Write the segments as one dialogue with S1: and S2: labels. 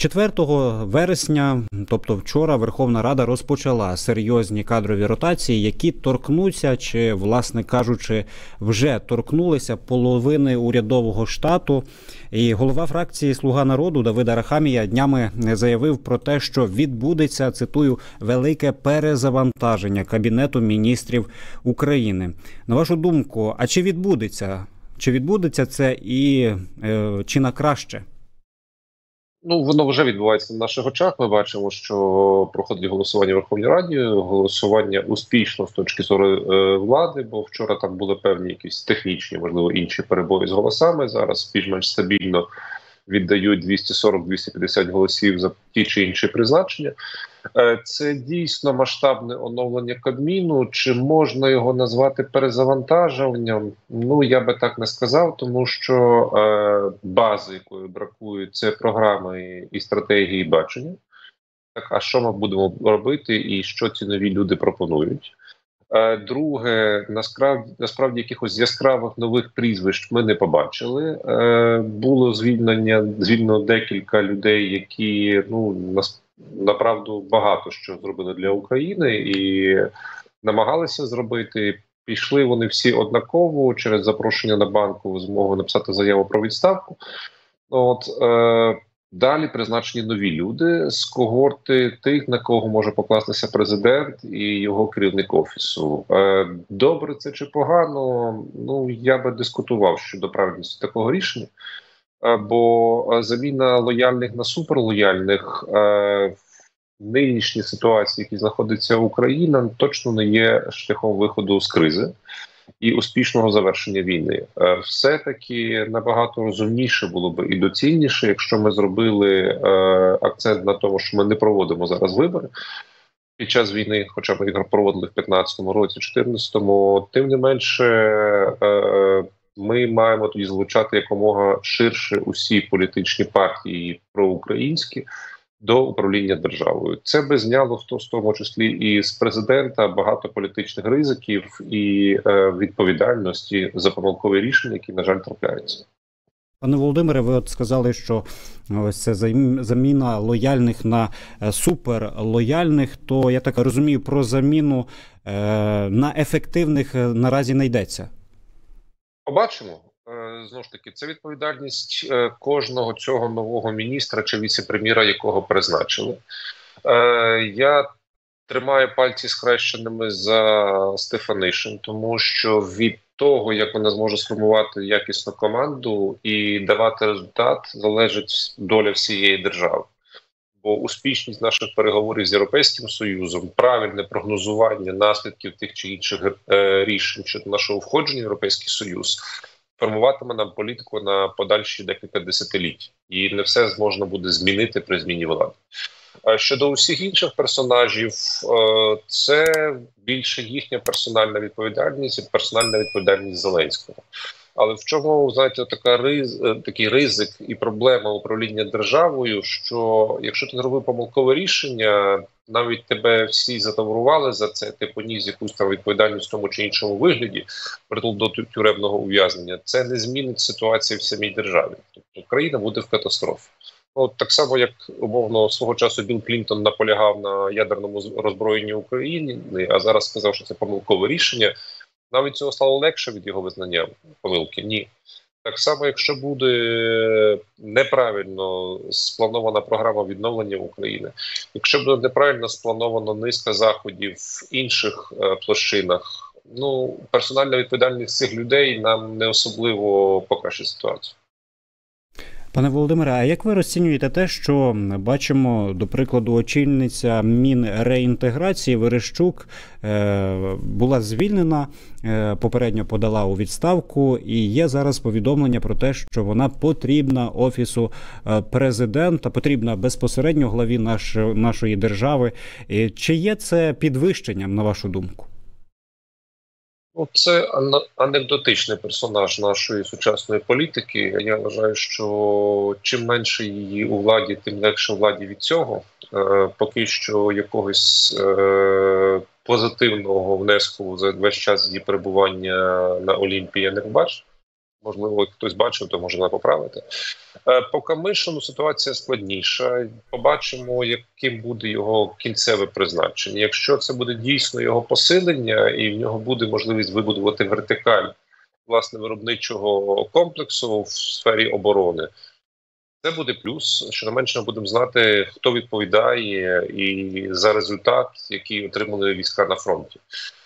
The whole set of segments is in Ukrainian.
S1: 4 вересня, тобто вчора, Верховна Рада розпочала серйозні кадрові ротації, які торкнуться, чи, власне кажучи, вже торкнулися половини урядового штату. І голова фракції «Слуга народу» Давид Арахамія днями заявив про те, що відбудеться, цитую, «велике перезавантаження Кабінету міністрів України». На вашу думку, а чи відбудеться? Чи відбудеться це і чи на краще?
S2: Ну, воно вже відбувається на наших очах. Ми бачимо, що проходить голосування в Верховній Раді, голосування успішно з точки зору влади, бо вчора там були певні якісь технічні, можливо, інші перебої з голосами. Зараз більш-менш стабільно віддають 240-250 голосів за ті чи інші призначення. Це дійсно масштабне оновлення Кабміну. Чи можна його назвати перезавантаженням? Ну, я би так не сказав, тому що бази, якої бракує, це програми і стратегії бачення. Так, а що ми будемо робити і що ці нові люди пропонують? Друге, насправді якихось яскравих нових прізвищ ми не побачили. Було звільнено декілька людей, які, ну, направду багато що зробили для України і намагалися зробити. Пішли вони всі однаково через запрошення на банку змогу написати заяву про відставку. Далі призначені нові люди з когорти тих, на кого може покластися президент і його керівник офісу. Добре це чи погано? Ну, я би дискутував щодо правильності такого рішення, бо заміна лояльних на суперлояльних в нинішній ситуації, в якій знаходиться Україна, точно не є шляхом виходу з кризи і успішного завершення війни. Все-таки набагато розумніше було б і доцільніше, якщо ми зробили акцент на тому, що ми не проводимо зараз вибори під час війни, хоча б їх проводили в 15-му році, 14-му, тим не менше ми маємо тоді залучати якомога ширше усі політичні партії проукраїнські до управління державою. Це би зняло в тому числі і з президента багато політичних ризиків і відповідальності за помилкові рішення, які, на жаль, трапляються.
S1: Пане Володимире, ви от сказали, що ось це заміна лояльних на суперлояльних, то я так розумію, про заміну на ефективних наразі не йдеться.
S2: Побачимо. Знову ж таки, це відповідальність кожного цього нового міністра чи віце-прем'єра, якого призначили. Я тримаю пальці схрещеними за Стефанишин, тому що від того, як вона зможе сформувати якісну команду і давати результат, залежить доля всієї держави. Бо успішність наших переговорів з Європейським Союзом, правильне прогнозування наслідків тих чи інших рішень щодо нашого входження в Європейський Союз формуватиме нам політику на подальші декілька десятиліть. І не все можна буде змінити при зміні влади. Щодо усіх інших персонажів, це більше їхня персональна відповідальність і персональна відповідальність Зеленського. Але в чому, знаєте, такий ризик і проблема управління державою, що якщо ти зробив помилкове рішення, навіть тебе всі затаврували за це, ти поніс якусь там відповідальність в тому чи іншому вигляді, притул до тюремного ув'язнення, це не змінить ситуацію в самій державі. Тобто країна буде в катастрофі. Ну, так само, як, умовно, свого часу Білл Клінтон наполягав на ядерному роззброєнні України, а зараз сказав, що це помилкове рішення, навіть цього стало легше від його визнання помилки? Ні. Так само, якщо буде неправильно спланована програма відновлення України, якщо буде неправильно сплановано низка заходів в інших площинах, ну, персональна відповідальність цих людей нам не особливо покращить ситуацію.
S1: Пане Володимире, а як ви розцінюєте те, що бачимо, до прикладу, очільниця Мінреінтеграції Верещук була звільнена, попередньо подала у відставку, і є зараз повідомлення про те, що вона потрібна Офісу Президента, потрібна безпосередньо главі нашої держави. Чи є це підвищенням, на вашу думку?
S2: Це анекдотичний персонаж нашої сучасної політики. Я вважаю, що чим менше її у владі, тим легше владі від цього. Поки що якогось позитивного внеску за весь час її перебування на Олімпії я не бачу. Можливо, хтось бачив, то може поправити. По Камишину ситуація складніша. Побачимо, яким буде його кінцеве призначення. Якщо це буде дійсно його посилення, і в нього буде можливість вибудувати вертикаль власне виробничого комплексу в сфері оборони, це буде плюс. Що не менше, ми будемо знати, хто відповідає і за результат, який отримали війська на фронті.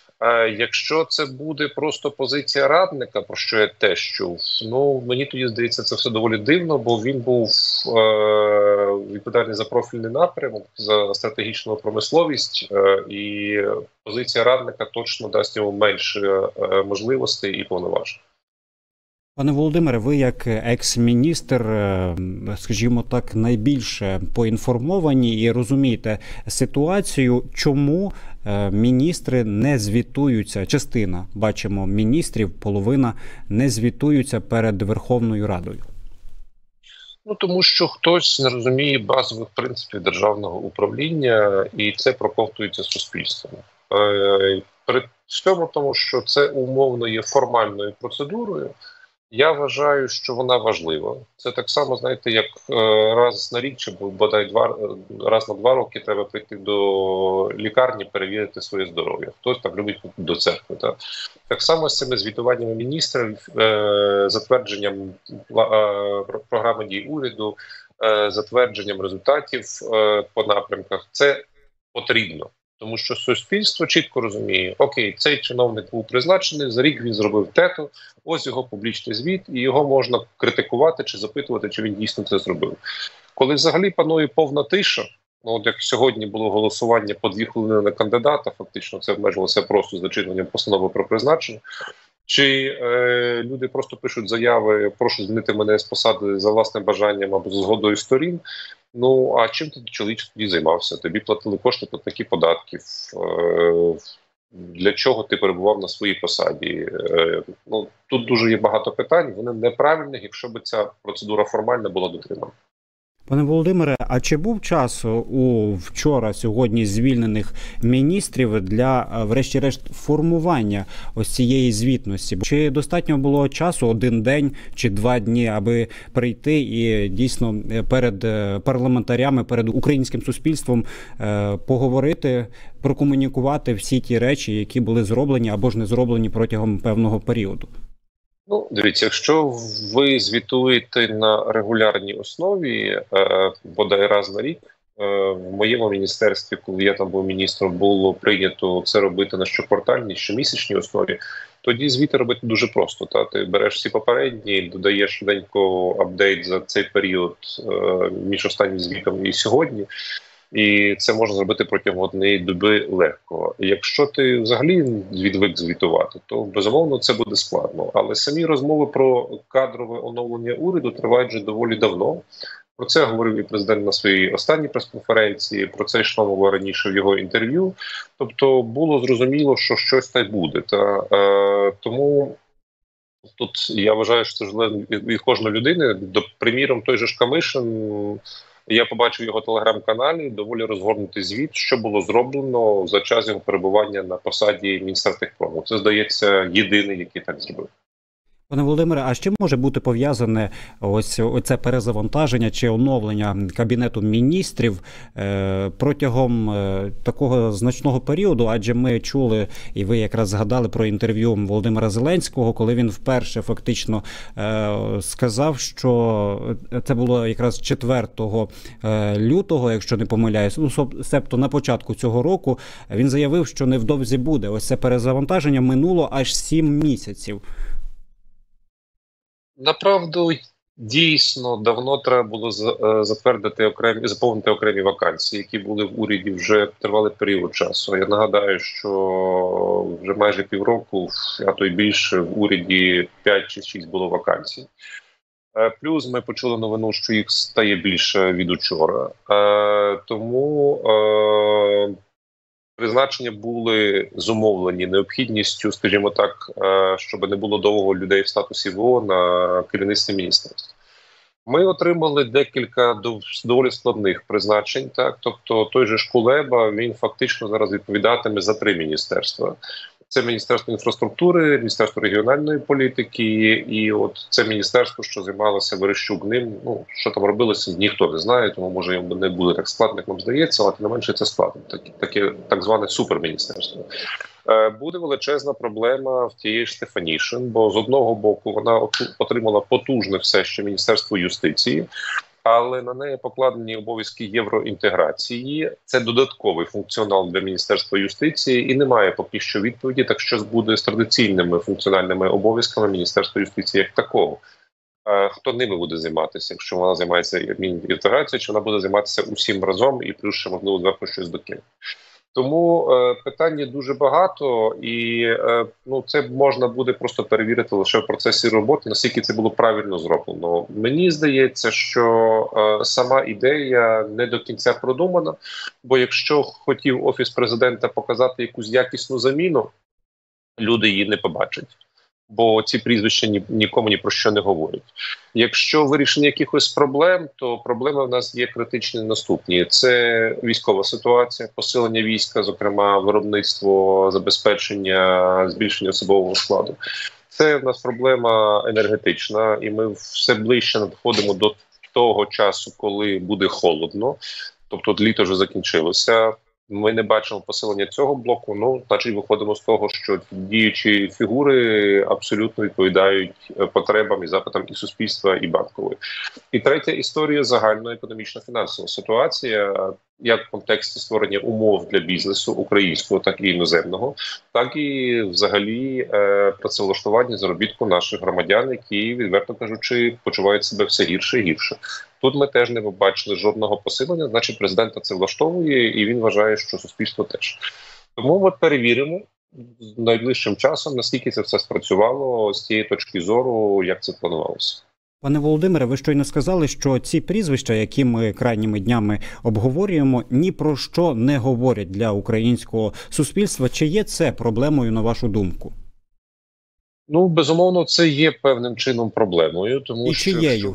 S2: Якщо це буде просто позиція радника, про що я теж чув, ну мені тоді здається, це все доволі дивно, бо він був відповідальний за профільний напрямок, за стратегічну промисловість, і позиція радника точно дасть йому менше можливостей і повноважень.
S1: Пане Володимире, ви як екс-міністр, скажімо так, найбільше поінформовані і розумієте ситуацію, чому міністри не звітуються, частина, бачимо, міністрів, половина, не звітуються перед Верховною Радою?
S2: Ну, тому що хтось не розуміє базових принципів державного управління, і це проковтується суспільством. При всьому тому, що це умовно є формальною процедурою, я вважаю, що вона важлива. Це так само, знаєте, як раз на рік, чи бодай раз на 2 роки треба прийти до лікарні, перевірити своє здоров'я. Хтось там любить до церкви. Так само з цими звітуваннями міністрів, затвердженням програми дій уряду, затвердженням результатів по напрямках. Це потрібно. Тому що суспільство чітко розуміє, окей, цей чиновник був призначений, за рік він зробив те-то, ось його публічний звіт, і його можна критикувати чи запитувати, чи він дійсно це зробив. Коли взагалі панує повна тиша, ну от як сьогодні було голосування по 2 хвилини на кандидата, фактично це обмежилося просто зачитуванням постанови про призначення, чи люди просто пишуть заяви, прошу звільнити мене з посади за власним бажанням або за згодою сторін. Ну, а чим ти чоловік тоді займався? Тобі платили кошти платники податків. Для чого ти перебував на своїй посаді? Ну, тут дуже є багато питань, вони неправильні, якщо б ця процедура формальна була дотримана.
S1: Пане Володимире, а чи був час у вчора, сьогодні звільнених міністрів для, врешті-решт, формування ось цієї звітності? Чи достатньо було часу 1 день чи 2 дні, аби прийти і дійсно перед парламентарями, перед українським суспільством поговорити, прокомунікувати всі ті речі, які були зроблені або ж не зроблені протягом певного періоду?
S2: Ну, дивіться, якщо ви звітуєте на регулярній основі, бодай раз на рік, в моєму міністерстві, коли я там був міністром, було прийнято це робити на щоквартальній, щомісячній основі, тоді звіти робити дуже просто. Ти береш всі попередні, додаєш швиденько апдейт за цей період між останнім звітом і сьогодні, і це можна зробити протягом 1 доби легко. Якщо ти взагалі відвик звітувати, то безумовно це буде складно. Але самі розмови про кадрове оновлення уряду тривають вже доволі давно. Про це говорив і президент на своїй останній прес-конференції, про це йшло мова раніше в його інтерв'ю. Тобто було зрозуміло, що щось так буде. Тому тут я вважаю, що це залежно від кожної людини. Приміром, той же ж Камишин, я побачив його телеграм-каналі доволі розгорнутий звіт, що було зроблено за час його перебування на посаді міністра техпрому. Це, здається, єдиний, який так зробив.
S1: Пане Володимире, а з чим може бути пов'язане ось це перезавантаження чи оновлення Кабінету міністрів протягом такого значного періоду? Адже ми чули, і ви якраз згадали про інтерв'ю Володимира Зеленського, коли він вперше фактично сказав, що це було якраз 4 лютого, якщо не помиляюсь, ну, себто на початку цього року, він заявив, що невдовзі буде. Ось це перезавантаження минуло аж 7 місяців.
S2: Направду, дійсно, давно треба було заповнити окремі вакансії, які були в уряді вже тривалий період часу. Я нагадаю, що вже майже півроку, а то й більше, в уряді 5 чи 6 було вакансій. Плюс ми почули новину, що їх стає більше від учора. Тому призначення були зумовлені необхідністю, скажімо так, щоб не було довго людей в статусі ВО на керівництві міністерства. Ми отримали декілька доволі складних призначень. Тобто той же ж Кулеба, він фактично зараз відповідатиме за 3 міністерства. Це Міністерство інфраструктури, Міністерство регіональної політики і от це міністерство, що займалося Верещук ним. Ну, що там робилося, ніхто не знає, тому може йому не буде так складно, як нам здається, але тим не менше це складно. Таке так зване суперміністерство. Буде величезна проблема в тієї ж Стефанішин, бо з одного боку вона отримала потужне все ще Міністерство юстиції, але на неї покладені обов'язки євроінтеграції. Це додатковий функціонал для Міністерства юстиції і немає поки що відповіді, так що буде з традиційними функціональними обов'язками Міністерства юстиції як такого. Хто ними буде займатися, якщо вона займається інтеграцією, чи вона буде займатися усім разом і плюс ще, можливо, зверху щось докине. Тому питань дуже багато, і це можна буде просто перевірити лише в процесі роботи, наскільки це було правильно зроблено. Мені здається, що сама ідея не до кінця продумана, бо якщо хотів Офіс президента показати якусь якісну заміну, люди її не побачать. Бо ці прізвища нікому ні про що не говорять. Якщо вирішення якихось проблем, то проблеми в нас є критичні наступні. Це військова ситуація, посилення війська, зокрема виробництво, забезпечення, збільшення особового складу. Це в нас проблема енергетична, і ми все ближче надходимо до того часу, коли буде холодно. Тобто літо вже закінчилося. Ми не бачимо посилення цього блоку, значить виходимо з того, що діючі фігури абсолютно відповідають потребам і запитам і суспільства, і банкової. І третя історія – загальноекономічна фінансова ситуація, як в контексті створення умов для бізнесу українського, так і іноземного, так і взагалі працевлаштування заробітку наших громадян, які, відверто кажучи, почувають себе все гірше і гірше. Тут ми теж не побачили жодного посилення, значить президента це влаштовує, і він вважає, що суспільство теж. Тому от перевіримо найближчим часом, наскільки це все спрацювало з тієї точки зору, як це планувалося.
S1: Пане Володимире, ви щойно сказали, що ці прізвища, які ми крайніми днями обговорюємо, ні про що не говорять для українського суспільства. Чи є це проблемою, на вашу думку?
S2: Безумовно, це є певним чином проблемою, тому
S1: і
S2: що
S1: чиєю?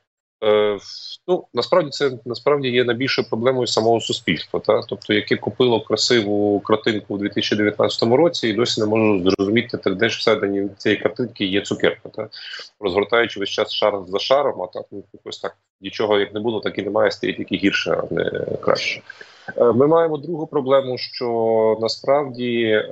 S2: Насправді є найбільшою проблемою самого суспільства, тобто яке купило красиву картинку у 2019 році і досі не може зрозуміти, де ж всередині цієї картинки є цукерка, розгортаючи весь час шар за шаром, якось так нічого як не було, так і немає, стає тільки гірше, а не краще. Ми маємо другу проблему, що насправді,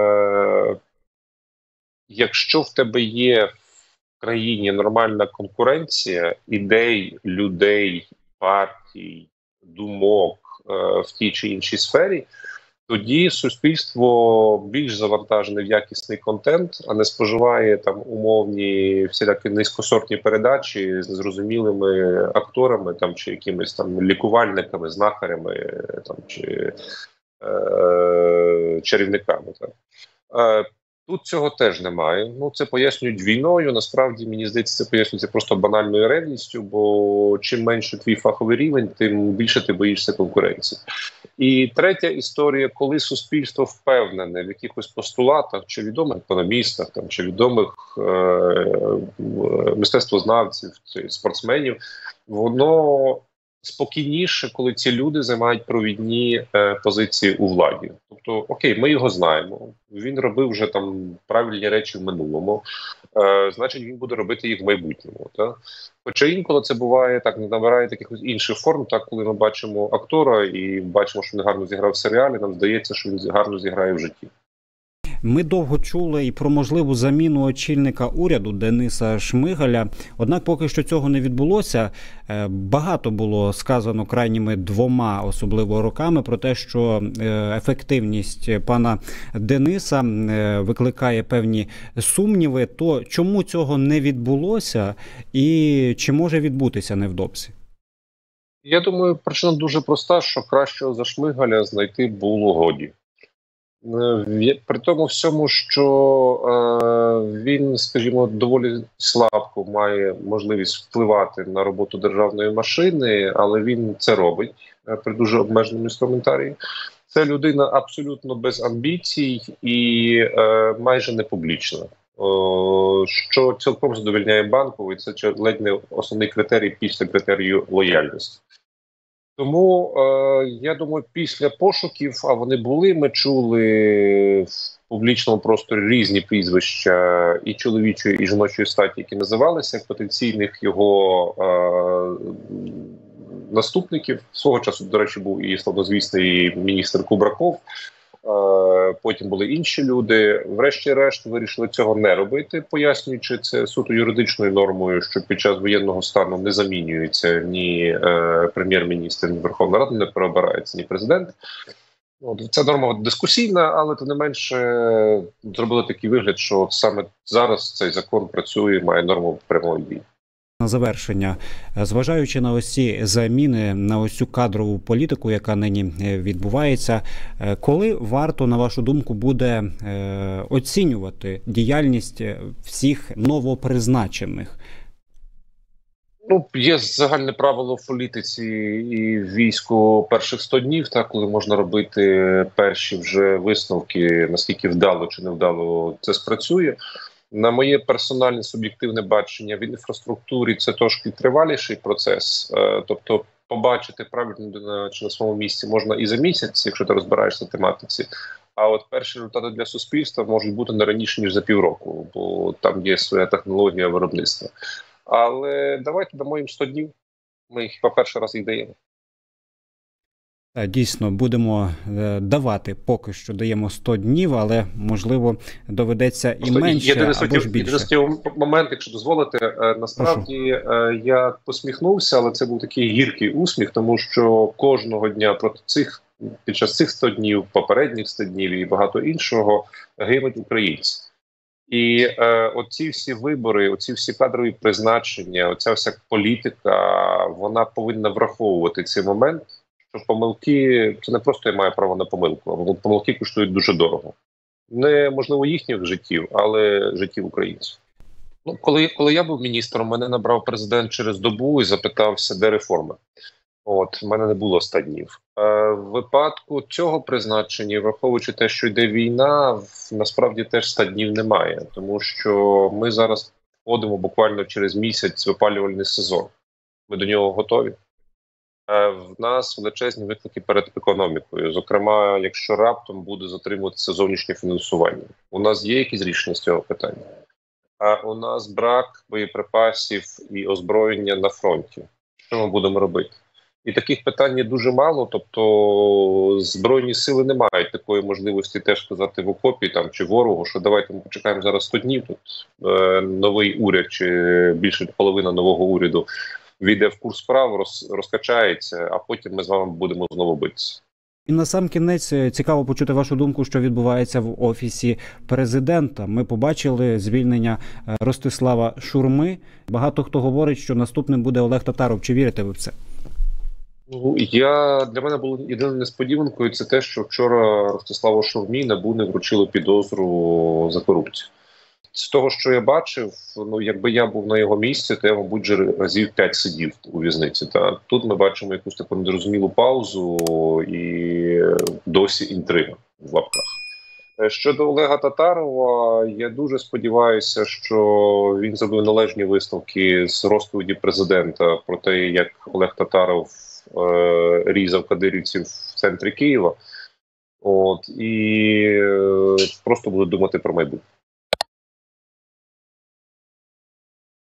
S2: якщо в тебе є в країні нормальна конкуренція ідей, людей, партій, думок в тій чи іншій сфері, тоді суспільство більш завантажене в якісний контент, а не споживає там умовні всілякі низькосортні передачі з незрозумілими акторами чи якимись там лікувальниками, знахарями чи чарівниками. Тут цього теж немає. Це пояснюють війною. Насправді, мені здається, це пояснюється просто банальною ревністю, бо чим менше твій фаховий рівень, тим більше ти боїшся конкуренції. І третя історія, коли суспільство впевнене в якихось постулатах, чи відомих економістах, чи відомих мистецтвознавців, чи спортсменів, воно спокійніше, коли ці люди займають провідні позиції у владі. Тобто, окей, ми його знаємо, він робив вже там правильні речі в минулому, значить він буде робити їх в майбутньому. Хоча інколи це буває так, не набирає таких інших форм, коли ми бачимо актора і бачимо, що він гарно зіграв в серіалі, нам здається, що він гарно зіграє в житті.
S1: Ми довго чули і про можливу заміну очільника уряду Дениса Шмигаля, однак поки що цього не відбулося. Багато було сказано крайніми двома, особливо роками, про те, що ефективність пана Дениса викликає певні сумніви. То чому цього не відбулося і чи може відбутися невдовзі?
S2: Я думаю, причина дуже проста, що кращого за Шмигаля знайти було годі. При тому всьому, що він, скажімо, доволі слабко має можливість впливати на роботу державної машини, але він це робить при дуже обмеженому інструментарії. Це людина абсолютно без амбіцій і майже не публічна, що цілком задовольняє Банкову, і це ледь не основний критерій після критерію лояльності. Тому я думаю, після пошуків, а вони були, ми чули в публічному просторі різні прізвища і чоловічої, і жіночої статі, які називалися як потенційних його наступників. Свого часу, до речі, був і славнозвісний міністр Кубраков. Потім були інші люди. Врешті-решт вирішили цього не робити, пояснюючи це суто юридичною нормою, що під час воєнного стану не замінюється ні прем'єр-міністр, ні Верховна Рада, не переобирається, ні президент. От, ця норма дискусійна, але тим не менше зробили такий вигляд, що саме зараз цей закон працює, має норму прямої дії.
S1: На завершення, зважаючи на ось ці заміни, на ось цю кадрову політику, яка нині відбувається, коли варто, на вашу думку, буде оцінювати діяльність всіх новопризначених?
S2: Ну, є загальне правило в політиці і в війську перших 100 днів, так, коли можна робити перші вже висновки, наскільки вдало чи не вдало це спрацює. На моє персональне суб'єктивне бачення, в інфраструктурі це трошки триваліший процес. Тобто побачити правильну людину чи на своєму місці можна і за місяць, якщо ти розбираєшся в тематиці. А от перші результати для суспільства можуть бути не раніше, ніж за півроку, бо там є своя технологія виробництва. Але давайте дамо їм 100 днів. Ми хіба перший раз їх даємо.
S1: Дійсно, будемо давати, поки що даємо 100 днів, але, можливо, доведеться і менше, або ж більше.
S2: Єдиний момент, якщо дозволите, насправді я посміхнувся, але це був такий гіркий усміх, тому що кожного дня під час цих 100 днів, попередніх 100 днів і багато іншого гинуть українці. І оці всі вибори, оці всі кадрові призначення, оця вся політика, вона повинна враховувати цей момент, що помилки, це не просто я маю право на помилку, а помилки коштують дуже дорого. Не, можливо, їхніх життів, але життів українців. Ну, коли я був міністром, мене набрав президент через добу і запитався, де реформи. От, в мене не було 100 днів. В випадку цього призначення, враховуючи те, що йде війна, насправді теж 100 днів немає. Тому що ми зараз входимо буквально через місяць в опалювальний сезон. Ми до нього готові. В нас величезні виклики перед економікою. Зокрема, якщо раптом буде затримуватися зовнішнє фінансування. У нас є якісь рішення з цього питання? А у нас брак боєприпасів і озброєння на фронті. Що ми будемо робити? І таких питань є дуже мало, тобто Збройні сили не мають такої можливості теж сказати в окопі там, чи ворогу, що давайте ми почекаємо зараз 100 днів, тут новий уряд чи більше половина нового уряду війде в курс справ, розкачається, а потім ми з вами будемо знову битися.
S1: І насамкінець цікаво почути вашу думку, що відбувається в Офісі Президента. Ми побачили звільнення Ростислава Шурми. Багато хто говорить, що наступним буде Олег Татаров. Чи вірите ви в це?
S2: Ну, для мене було єдиною несподіванкою це те, що вчора Ростиславу Шурмі НАБУ не вручило підозру за корупцію. З того, що я бачив, ну якби я був на його місці, то я, мабуть, вже разів 5 сидів у в'язниці. Та тут ми бачимо якусь таку незрозумілу паузу і досі інтрига в лапках. Щодо Олега Татарова, я дуже сподіваюся, що він зробив належні висновки з розповіді президента про те, як Олег Татаров різав кадирівців в центрі Києва. От і просто буду думати про майбутнє.